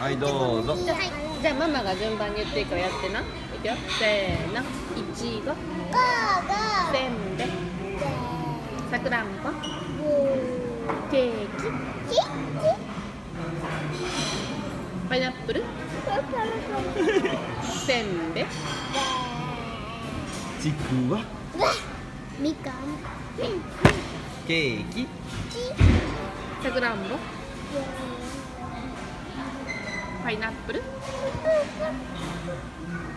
はい、どうぞ。 じゃあママが順番に言っていいからやってな。いくよ。せーの。いちご、せんべい、さくらんぼ、ケーキ、パイナップル、せんべい、 ちくわ、 みかん、 ケーキ、 さくらんぼ、パイナップル、